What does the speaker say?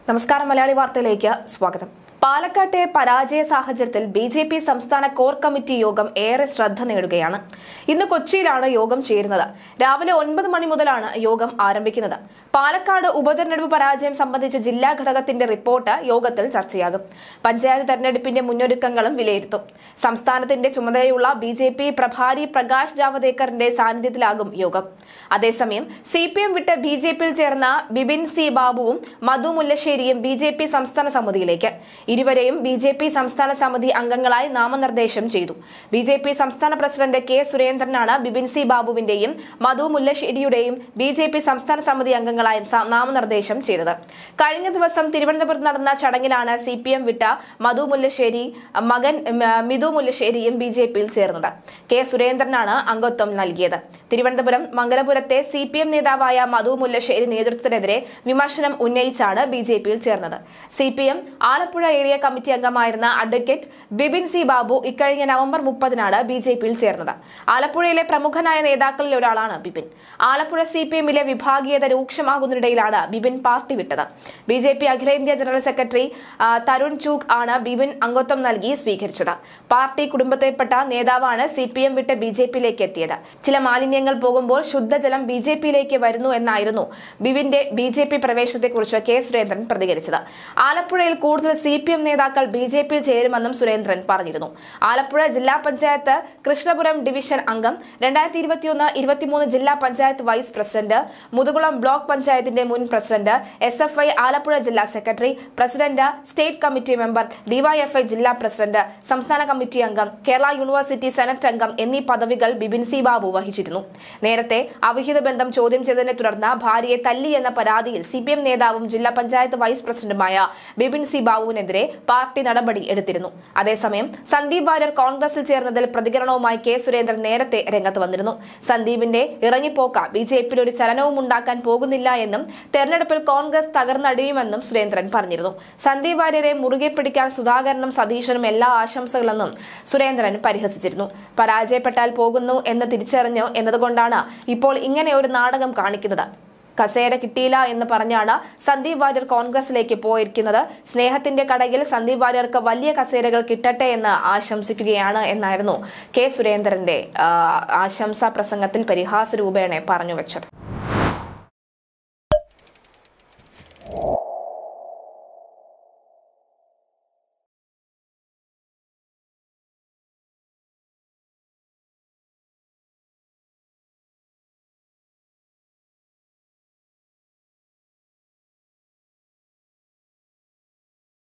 നമസ്കാരം. മലയാളി വാർത്തയിലേക്ക് സ്വാഗതം. പാലക്കാട്ടെ പരാജയ സാഹചര്യത്തിൽ ബി.ജെ.പി. സംസ്ഥാന കോർ കമ്മിറ്റി യോഗം ഏറെ ശ്രദ്ധ നേടുകയാണ്. ഇന്ന് കൊച്ചിയിലാണ് യോഗം ചേരുന്നത്. രാവിലെ 9 മണി മുതലാണ് യോഗം ആരംഭിക്കുന്നത്. പാലക്കാട് ഉപതെരഞ്ഞെടുപ്പ് പരാജയം സംബന്ധിച്ച് ജില്ലാ ഘടകത്തിന്റെ റിപ്പോർട്ട് യോഗത്തിൽ ചർച്ചയാകും. പഞ്ചായത്ത് തെരഞ്ഞെടുപ്പിന്റെ മുന്നൊരുക്കങ്ങളും വിലയിരുത്തും. സംസ്ഥാനത്തിന്റെ ചുമതലയുള്ള ബി.ജെ.പി. പ്രഭാരി പ്രകാശ് ജാവദേക്കറിന്റെ സാന്നിധ്യത്തിലാകും യോഗം. അതേസമയം CPM വിട്ട് ബി.ജെ.പിയിൽ ചേർന്ന ബിപിൻ സി ബാബുവും മധു മുല്ലശ്ശേരിയും ബി.ജെ.പി. സംസ്ഥാന സമിതിയിലേക്ക്. ഇരുവരെയും ബി.ജെ.പി. സംസ്ഥാന സമിതി അംഗങ്ങളായി നാമനിർദ്ദേശം ചെയ്തു. ബി.ജെ.പി. സംസ്ഥാന പ്രസിഡന്റ് കെ സുരേന്ദ്രനാണ് ബിപിൻ സി ബാബുവിന്റെയും മധു മുല്ലശ്ശേരിയുടെയും ബി.ജെ.പി. സംസ്ഥാന സമിതി അംഗങ്ങളായി നാമനിർദ്ദേശം ചെയ്തത്. കഴിഞ്ഞ ദിവസം തിരുവനന്തപുരത്ത് നടന്ന ചടങ്ങിലാണ് CPM വിട്ട മധു മുല്ലശ്ശേരി മകൻ മിഥു മുല്ലശ്ശേരിയും ബി.ജെ.പിയിൽ ചേർന്നത്. കെ സുരേന്ദ്രനാണ് അംഗത്വം നൽകിയത്. തിരുവനന്തപുരം മംഗലപുരത്തെ CPM നേതാവായ മധു മുല്ലശ്ശേരി നേതൃത്വത്തിനെതിരെ വിമർശനം ഉന്നയിച്ചാണ് ബി.ജെ.പിയിൽ ചേർന്നത്. CPM ആലപ്പുഴ ഏരിയ കമ്മിറ്റി അംഗമായിരുന്ന അഡ്വക്കേറ്റ് ബിപിൻ സി ബാബു ഇക്കഴിഞ്ഞ നവംബർ 30-നാണ് ബി.ജെ.പിയിൽ ചേർന്നത്. ആലപ്പുഴയിലെ പ്രമുഖനായ നേതാക്കളിൽ ഒരാളാണ് ബിപിൻ. ആലപ്പുഴ CPM-ലെ വിഭാഗീയത രൂക്ഷമാകുന്നതിനിടയിലാണ് ബിപിൻ പാർട്ടി വിട്ടത്. ബി.ജെ.പി. അഖിലേന്ത്യാ ജനറൽ സെക്രട്ടറി തരുൺ ചൂഗ് ആണ് ബിപിൻ അംഗത്വം നൽകി സ്വീകരിച്ചത്. പാർട്ടി കുടുംബത്തിൽപ്പെട്ട നേതാവാണ് CPM വിട്ട് ബി.ജെ.പിയിലേക്ക് എത്തിയത്. ചില മാലിന്യങ്ങൾ പോകുമ്പോൾ ശുദ്ധജലം ബി.ജെ.പിയിലേക്ക് വരുന്നു എന്നായിരുന്നു ബിപിന്റെ ബി.ജെ.പി. പ്രവേശനത്തെക്കുറിച്ച് കെ സുരേന്ദ്രൻ പ്രതികരിച്ചത്. ആലപ്പുഴയിൽ കൂടുതൽ CPM നേതാക്കൾ ബി.ജെ.പിയിൽ ചേരുമെന്നും സുരേന്ദ്രൻ പറഞ്ഞിരുന്നു. ആലപ്പുഴ ജില്ലാ പഞ്ചായത്ത് കൃഷ്ണപുരം ഡിവിഷൻ അംഗം, 2021-23 ജില്ലാ panchayat vice president, Muthukulam block പഞ്ചായത്തിന്റെ മുൻ പ്രസിഡന്റ്, SFI ആലപ്പുഴ ജില്ലാ secretary, president, state committee member, DYFI ജില്ലാ പ്രസിഡന്റ്, സംസ്ഥാന കമ്മിറ്റി അംഗം, കേരള യൂണിവേഴ്സിറ്റി സെനറ്റ് അംഗം എന്നീ പദവികൾ ബിപിൻ സി ബാബു വഹിച്ചിരുന്നു. നേരത്തെ അവിഹിത ബന്ധം ചോദ്യം ചെയ്തതിനെ തുടർന്ന് ഭാര്യയെ തല്ലി എന്ന പരാതിയിൽ CPM നേതാവും ജില്ലാ പഞ്ചായത്ത് വൈസ് പ്രസിഡന്റുമായ ബിപിൻ സി ബാബുവിനെതിരെ പാർട്ടി നടപടി എടുത്തിരുന്നു. അതേസമയം സന്ദീപ് വാര്യർ കോൺഗ്രസിൽ ചേർന്നതിൽ പ്രതികരണവുമായി കെ സുരേന്ദ്രൻ നേരത്തെ രംഗത്ത് വന്നിരുന്നു. സന്ദീപിന്റെ ഇറങ്ങിപ്പോക്ക് ബി.ജെ.പിയിൽ ഒരു ചലനവും ഉണ്ടാക്കാൻ പോകുന്നില്ല എന്നും തെരഞ്ഞെടുപ്പിൽ കോൺഗ്രസ് തകർന്നടിയുമെന്നും സുരേന്ദ്രൻ പറഞ്ഞിരുന്നു. സന്ദീപ് വാര്യരെ മുറുകെ പിടിക്കാൻ സുധാകരനും സതീശനും എല്ലാ ആശംസകളെന്നും സുരേന്ദ്രൻ പരിഹസിച്ചിരുന്നു. പരാജയപ്പെട്ടാൽ പോകുന്നു എന്ന് തിരിച്ചറിഞ്ഞു എന്നതുകൊണ്ടാണ് ഇപ്പോൾ ഇങ്ങനെ ഒരു നാടകം കാണിക്കുന്നത്. കസേര കിട്ടിയില്ല എന്ന് പറഞ്ഞാണ് സന്ദീപ് വാര്യർ കോൺഗ്രസിലേക്ക് പോയിരിക്കുന്നത്. സ്നേഹത്തിന്റെ കടയിൽ സന്ദീപ് വാര്യർക്ക് വലിയ കസേരകൾ കിട്ടട്ടെ എന്ന് ആശംസിക്കുകയാണ് എന്നായിരുന്നു കെ സുരേന്ദ്രന്റെ ആശംസാ പ്രസംഗത്തിൽ പരിഹാസ രൂപേണ പറഞ്ഞു വെച്ചത്.